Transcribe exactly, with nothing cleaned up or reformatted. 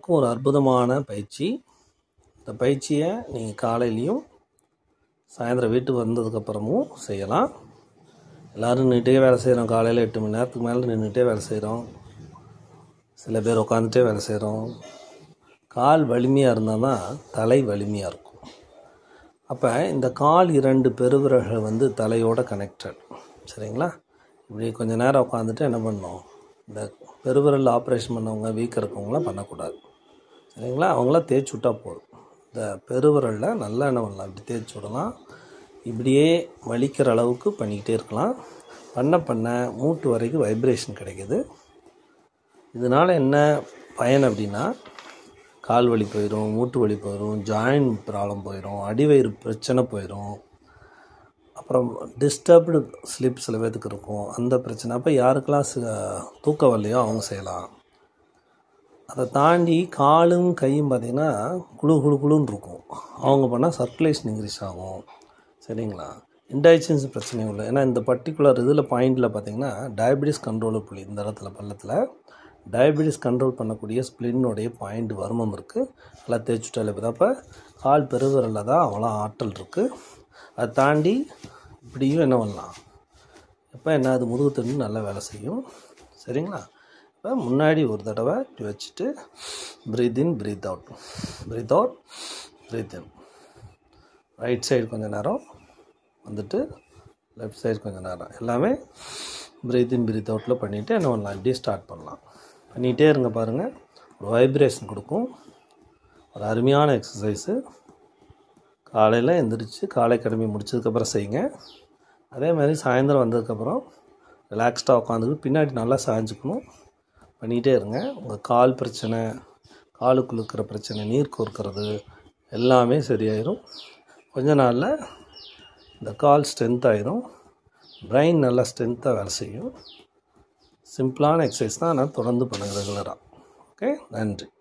எல்லாருக்கும் ஒரு அற்புதமான பயிற்சி. இந்த பயிற்சியை நீங்கள் காலையிலையும் சாயந்தரம் வீட்டுக்கு வந்ததுக்கப்புறமும் செய்யலாம். எல்லோரும் நின்றுட்டே வேலை செய்கிறோம். காலையில் எட்டு மணி நேரத்துக்கு மேலே நின்றுட்டே வேலை செய்கிறோம். சில பேர் உட்காந்துட்டே வேலை செய்கிறோம். கால் வலிமையாக இருந்தால் தான் தலை வலிமையாக இருக்கும். அப்போ இந்த கால் இரண்டு பெருவிரல்கள் வந்து தலையோட கனெக்டட். சரிங்களா? இப்படி கொஞ்சம் நேரம் உட்காந்துட்டு என்ன பண்ணணும், இந்த பெருவிரல் ஆப்ரேஷன் பண்ணவங்க, வீக்கம் இருக்கவங்களாம் பண்ணக்கூடாது. சரிங்களா? அவங்களாம் தேய்ச்சி விட்டால் போதும். இந்த பெருவிரலில் நல்லா என்ன பண்ணலாம், இப்படி தேய்ச்சி விடலாம். இப்படியே வலிக்கிற அளவுக்கு பண்ணிக்கிட்டே இருக்கலாம். பண்ண பண்ண மூட்டு வரைக்கும் வைப்ரேஷன் கிடைக்கிது. இதனால் என்ன பயன் அப்படின்னா, கால் வலி போயிடும், மூட்டு வலி போயிடும், ஜாயின்ட் ப்ராப்ளம் போயிடும், அடிவயிறு பிரச்சனை போயிடும். அப்புறம் டிஸ்டர்ப்டு ஸ்லீப் சில பேர்த்துக்கு இருக்கும், அந்த பிரச்சனை. அப்போ யாருக்கெல்லாம் தூக்கம் வரலையோ அவங்க செய்யலாம். அதை தாண்டி காலும் கையும் பார்த்திங்கன்னா குழு குழு குழுன்னு இருக்கும். அவங்க பண்ணால் சர்க்குலேஷன் இன்க்ரீஸ் ஆகும். சரிங்களா? இன்டைஜன்ஸ் பிரச்சனையும் இல்லை. ஏன்னா இந்த பர்டிகுலர் இதில் பாயிண்டில் பார்த்திங்கன்னா டயபெட்டிஸ் கண்ட்ரோல் புள்ளி, இந்த இடத்துல பள்ளத்தில் டயபெட்டிஸ் கண்ட்ரோல் பண்ணக்கூடிய ஸ்ப்ளின்னுடைய பாயிண்ட் வருமம் இருக்குது. நல்லா தேய்ச்சிட்டாலே இப்போ அப்போ கால் பெருவிரலில் தான் அவ்வளோ ஆற்றல் இருக்குது. அதை தாண்டி இப்படியும் என்ன பண்ணலாம், இப்போ என்ன அது முதுகு தண்டு நல்லா வேலை செய்யும். சரிங்களா? இப்போ முன்னாடி ஒரு தடவை இப்படி வச்சுட்டு breathe in breathe out, breathe out breathe in. Right side கொஞ்சம் நேரம் வந்துட்டு லெஃப்ட் சைடு கொஞ்சம் நேரம், எல்லாமே ப்ரீத் இன் ப்ரீத் அவுட்டில் பண்ணிவிட்டு என்ன பண்ணலாம், இப்படியே ஸ்டார்ட் பண்ணலாம். பண்ணிகிட்டே இருங்க. பாருங்கள், ஒரு வைப்ரேஷன் கொடுக்கும். ஒரு அருமையான எக்ஸசைஸு. காலையில் எந்திரிச்சு காலை கடமை முடிச்சதுக்கப்புறம் செய்யுங்க. அதே மாதிரி சாயந்தரம் வந்ததுக்கப்புறம் ரிலாக்ஸ்டாக உட்காந்துக்கிட்டு பின்னாடி நல்லா சாய்ஞ்சிக்கணும். பண்ணிகிட்டே இருங்க. உங்கள் கால் பிரச்சனை, காலுக்குள்ள இருக்கிற பிரச்சனை, நீர் கோர்க்கிறது எல்லாமே சரியாயிடும். கொஞ்ச நாளில் இந்த கால் ஸ்ட்ரென்த் ஆயிரும். பிரெயின் நல்லா ஸ்ட்ரென்த்தாக வேலை செய்யும். சிம்பிளான எக்ஸசைஸ் தான். நான் தொடர்ந்து பண்ணுங்கள் ரெகுலராக. ஓகே, நன்றி.